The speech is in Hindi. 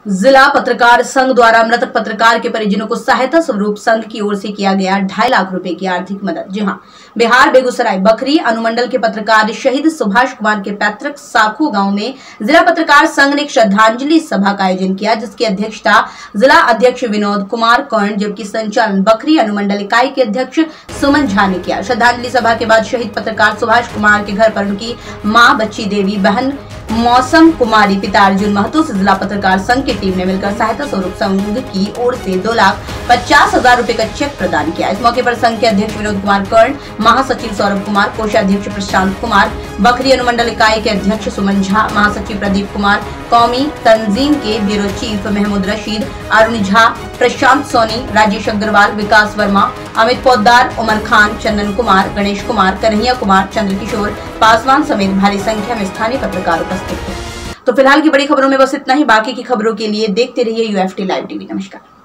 जिला पत्रकार संघ द्वारा मृतक पत्रकार के परिजनों को सहायता स्वरूप संघ की ओर से किया गया 2.5 लाख रुपए की आर्थिक मदद। जी हां, बिहार बेगूसराय बखरी अनुमंडल के पत्रकार शहीद सुभाष कुमार के पैतृक साखू गांव में जिला पत्रकार संघ ने एक श्रद्धांजलि सभा का आयोजन किया, जिसकी अध्यक्षता जिला अध्यक्ष विनोद कुमार कर्ण जबकि संचालन बखरी अनुमंडल इकाई के अध्यक्ष सुमन झा ने किया। श्रद्धांजलि सभा के बाद शहीद पत्रकार सुभाष कुमार के घर पर उनकी मां बच्ची देवी, बहन मौसम कुमारी, पिता अर्जुन महतो से जिला पत्रकार संघ की टीम ने मिलकर सहायता स्वरूप संघ की ओर से 2,50,000 रुपए का चेक प्रदान किया। इस मौके पर संघ के अध्यक्ष विनोद कुमार कर्ण, महासचिव सौरभ कुमार, कोषाध्यक्ष प्रशांत कुमार, बखरी अनुमंडल इकाई के अध्यक्ष सुमन झा, महासचिव प्रदीप कुमार, कौमी तंजीम के ब्यूरो चीफ महमूद रशीद, अरुण झा, प्रशांत सोनी, राजेश अग्रवाल, विकास वर्मा, अमित पोद्दार, उमर खान, चंदन कुमार, गणेश कुमार, कन्हैया कुमार, चंद्रकिशोर पासवान समेत भारी संख्या में स्थानीय पत्रकार उपस्थित थे। तो फिलहाल की बड़ी खबरों में बस इतना ही। बाकी की खबरों के लिए देखते रहिए UFT लाइव टीवी। नमस्कार।